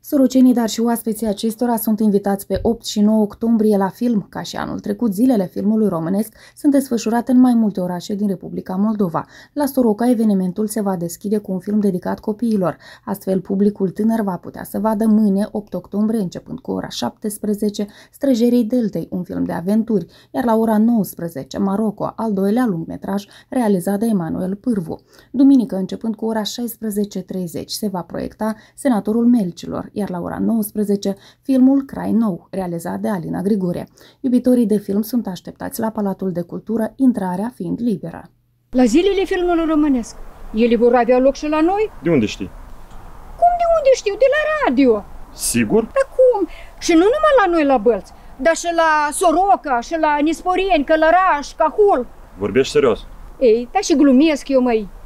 Sorocenii, dar și oaspeții acestora sunt invitați pe 8 și 9 octombrie la film. Ca și anul trecut, zilele filmului românesc sunt desfășurate în mai multe orașe din Republica Moldova. La Soroca, evenimentul se va deschide cu un film dedicat copiilor. Astfel, publicul tânăr va putea să vadă mâine, 8 octombrie, începând cu ora 17, Străjerii Deltei, un film de aventuri, iar la ora 19, Maroco, al doilea lungmetraj realizat de Emanuel Pârvu. Duminică, începând cu ora 16:30, se va proiecta Senatorul Melcilor, iar la ora 19, filmul Crai Nou, realizat de Alina Grigore. Iubitorii de film sunt așteptați la Palatul de Cultură, intrarea fiind liberă. La zilele filmului românesc. Ele vor avea loc și la noi? De unde știi? Cum de unde știu? De la radio. Sigur? Da cum? Și nu numai la noi la Bălți, dar și la Soroca, și la Nisporeni, Călăraș, Cahul. Vorbești serios? Ei, da și glumesc eu, măi.